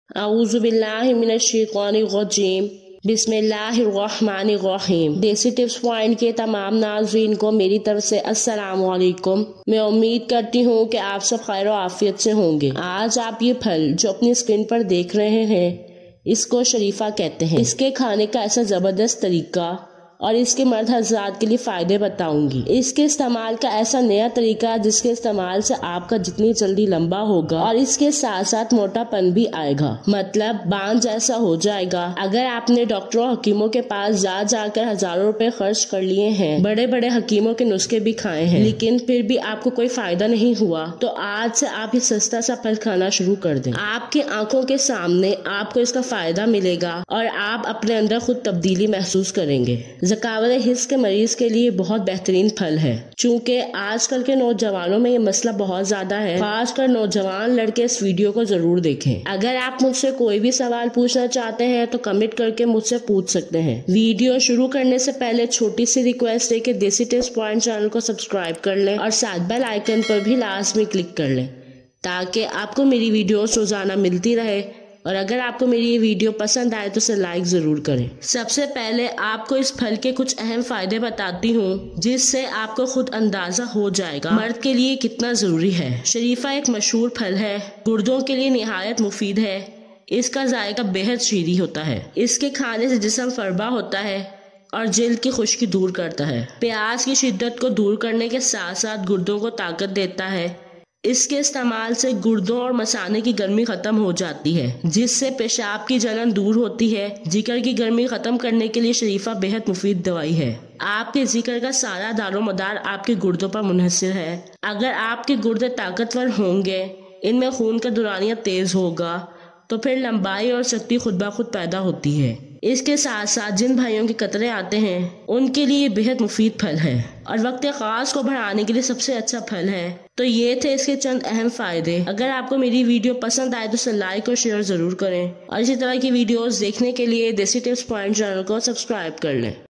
अऊज़ु बिल्लाहि मिनश्शैतानिर्रजीम बिस्मिल्लाहिर्रहमानिर्रहीम। देसी टिप्स पॉइंट के तमाम नाज़रीन को मेरी तरफ से अस्सलाम वालेकुम। मैं उम्मीद करती हूँ कि आप सब खैर और आफियत से होंगे। आज आप ये फल जो अपनी स्क्रीन पर देख रहे हैं, इसको शरीफा कहते हैं। इसके खाने का ऐसा जबरदस्त तरीका और इसके मर्द हज़रात के लिए फायदे बताऊंगी। इसके इस्तेमाल का ऐसा नया तरीका जिसके इस्तेमाल से आपका जितनी जल्दी लंबा होगा और इसके साथ साथ मोटापन भी आएगा, मतलब बांझ जैसा हो जाएगा। अगर आपने डॉक्टरों हकीमों के पास जा जाकर हजारों रुपए खर्च कर लिए हैं, बड़े बड़े हकीमों के नुस्खे भी खाए हैं, लेकिन फिर भी आपको कोई फायदा नहीं हुआ, तो आज से आप ये सस्ता सा फल खाना शुरू कर दें। आपकी आंखों के सामने आपको इसका फायदा मिलेगा और आप अपने अंदर खुद तब्दीली महसूस करेंगे। ज़कावत हिस्स के मरीज के लिए बहुत बेहतरीन फल है। चूँकि आजकल के नौजवानों में ये मसला बहुत ज्यादा है, खासकर नौजवान लड़के इस वीडियो को जरूर देखें। अगर आप मुझसे कोई भी सवाल पूछना चाहते हैं तो कमेंट करके मुझसे पूछ सकते हैं। वीडियो शुरू करने से पहले छोटी सी रिक्वेस्ट है कि देसी टिप्स पॉइंट चैनल को सब्सक्राइब कर लें और साथ बेल आइकन पर भी लास्ट में क्लिक कर लें, ताकि आपको मेरी वीडियोस रोजाना मिलती रहे। और अगर आपको मेरी ये वीडियो पसंद आए तो इसे लाइक जरूर करें। सबसे पहले आपको इस फल के कुछ अहम फायदे बताती हूँ, जिससे आपको खुद अंदाजा हो जाएगा मर्द के लिए कितना जरूरी है। शरीफा एक मशहूर फल है, गुर्दों के लिए निहायत मुफीद है। इसका जायका बेहद शीरी होता है। इसके खाने से जिस्म फरबा होता है और जिल्द की खुश्की दूर करता है। प्यास की शिद्दत को दूर करने के साथ साथ गुर्दों को ताकत देता है। इसके इस्तेमाल से गुर्दों और मसाने की गर्मी खत्म हो जाती है, जिससे पेशाब की जलन दूर होती है। जिगर की गर्मी खत्म करने के लिए शरीफा बेहद मुफीद दवाई है। आपके जिगर का सारा दारोमदार आपके गुर्दों पर मुनहसिर है। अगर आपके गुर्दे ताकतवर होंगे, इनमें खून का दौरानिया तेज होगा, तो फिर लंबाई और शक्ति खुद ब खुद पैदा होती है। इसके साथ साथ जिन भाइयों के कतरे आते हैं, उनके लिए बेहद मुफीद फल है और वक्त खास को बढ़ाने के लिए सबसे अच्छा फल है। तो ये थे इसके चंद अहम फायदे। अगर आपको मेरी वीडियो पसंद आए तो इसे लाइक और शेयर जरूर करें और इसी तरह की वीडियोस देखने के लिए देसी टिप्स पॉइंट चैनल को सब्सक्राइब कर लें।